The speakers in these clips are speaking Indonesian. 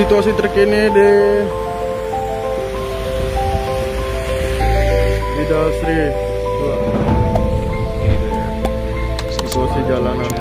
situasi terkini di Dasri. Situasi jalanan.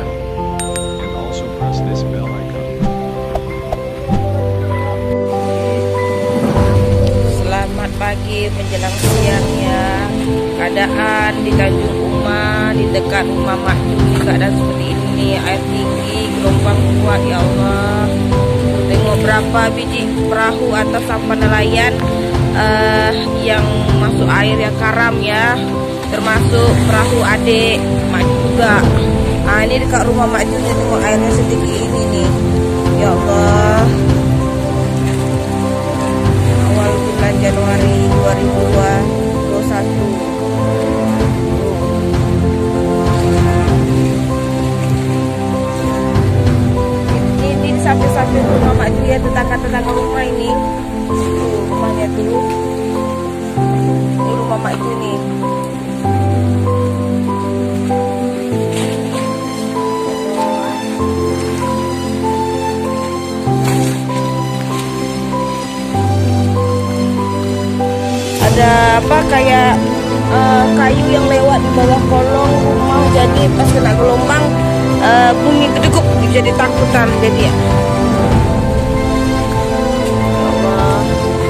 Selamat pagi menjelang siang ya. Keadaan di Tanjung Uma, di dekat rumah Mak Ju, keadaan seperti ini. Air tinggi, gelombang kuat ya Allah. Tengok berapa biji perahu atau sampah nelayan yang masuk air yang karam ya. Termasuk perahu adik Mak Ju juga. Ini dekat rumah Mak Ju, tengok airnya setinggi ini nih. Ya Allah. Awal bulan Januari 2021. Ini di samping-samping rumah Mak Ju ya, tetangga-tetangga rumah ini. Rumahnya tuh. Ini rumah Mak Ju nih. Ada apa kayak kayu yang lewat di bawah kolong rumah, jadi pas kena gelombang bumi kedekuk, jadi takutan jadi ya. Allah.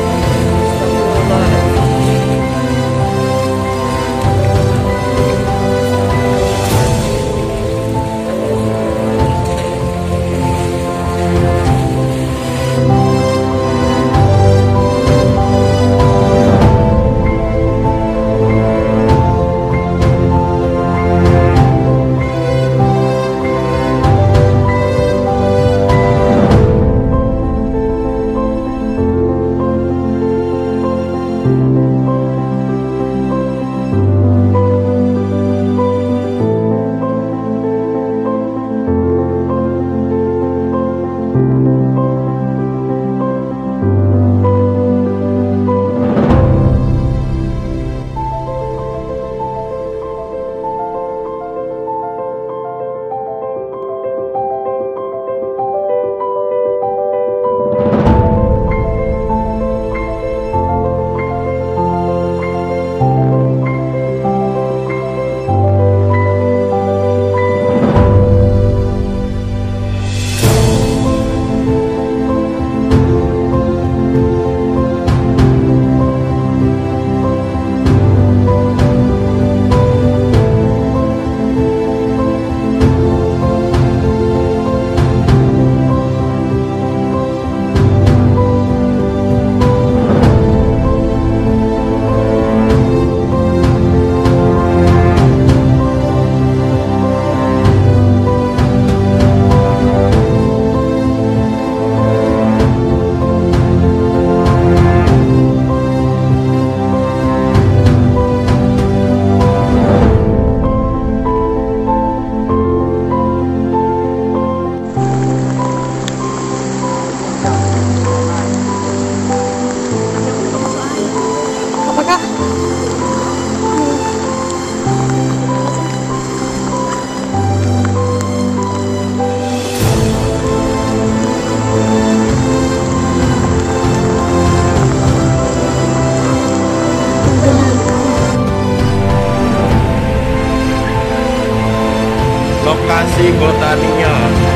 Lokasi botania.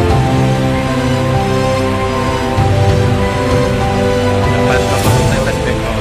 Depan Kapal Tetes Bengkok.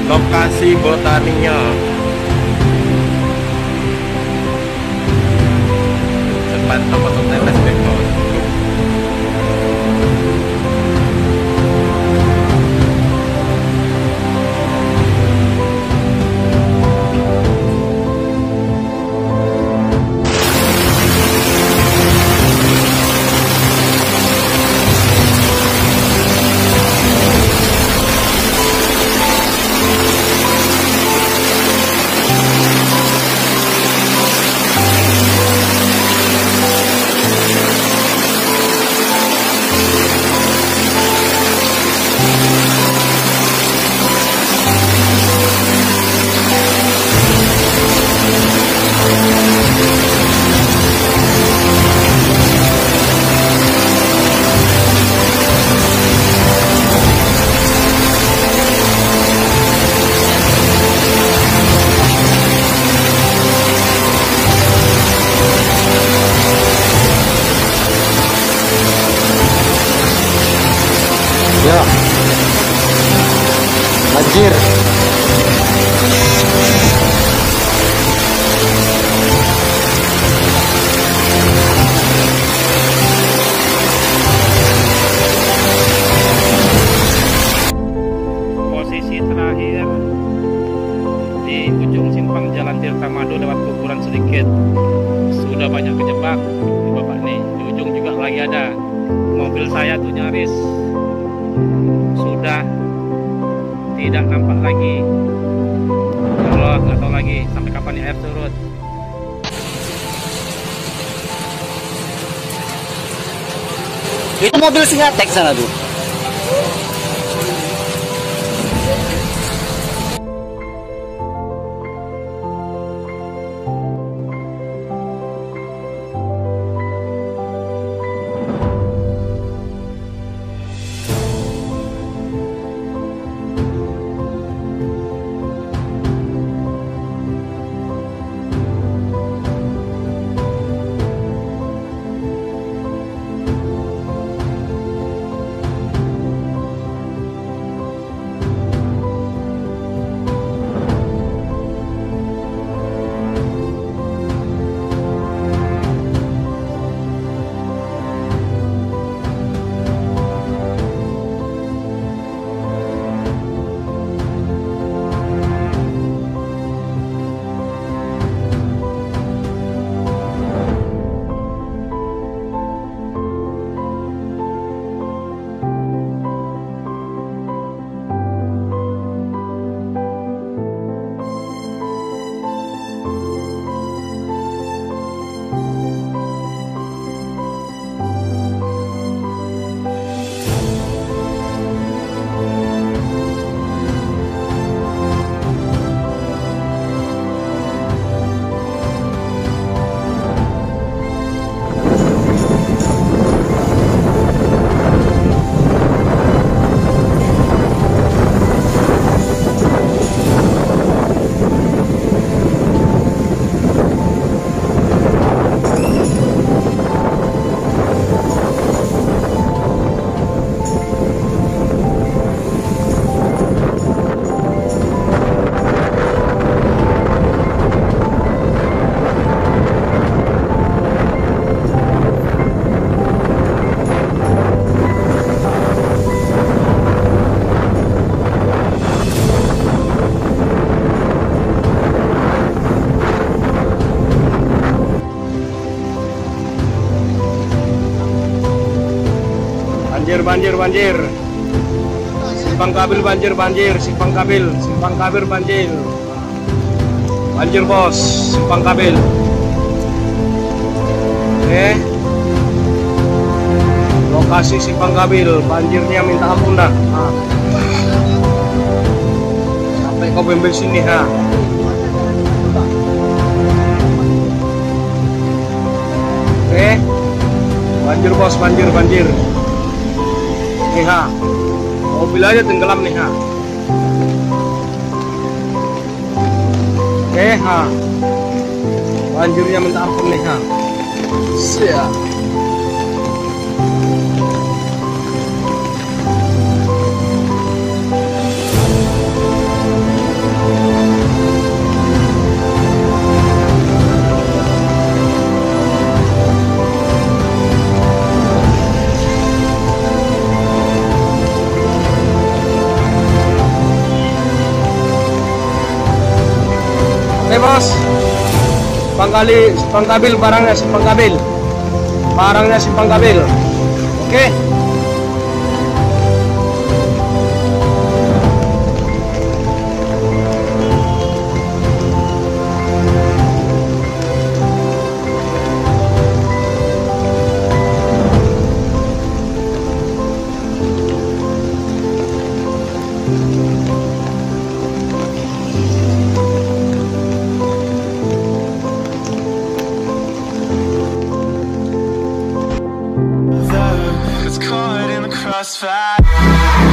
lokasi botaninya. Cepat potong tetes bengkol. Ya, banjir. Posisi terakhir di ujung simpang Jalan Tirta Madu lewat kuburan sedikit. Sudah banyak kejebak Bapak nih. Di ujung juga lagi ada mobil saya tuh nyaris. Sudah tidak nampak lagi. Allah, nggak tahu lagi sampai kapan nih air surut. Itu mobil Singatek sana tuh. Banjir. Simpang Kabil banjir. Simpang Kabil banjir. Banjir bos, Simpang Kabil. Oke. Lokasi Simpang Kabil, banjirnya minta ampun dah. Sampai kau bembel sini ha. Oke. Banjir bos, banjir. Nih ha, mobil aja tenggelam nih ha. Oke ha, banjirnya minta ampun nih ha. Siap. Oke bos, simpang kabil barangnya simpang kabil, oke. It's caught in the crossfire.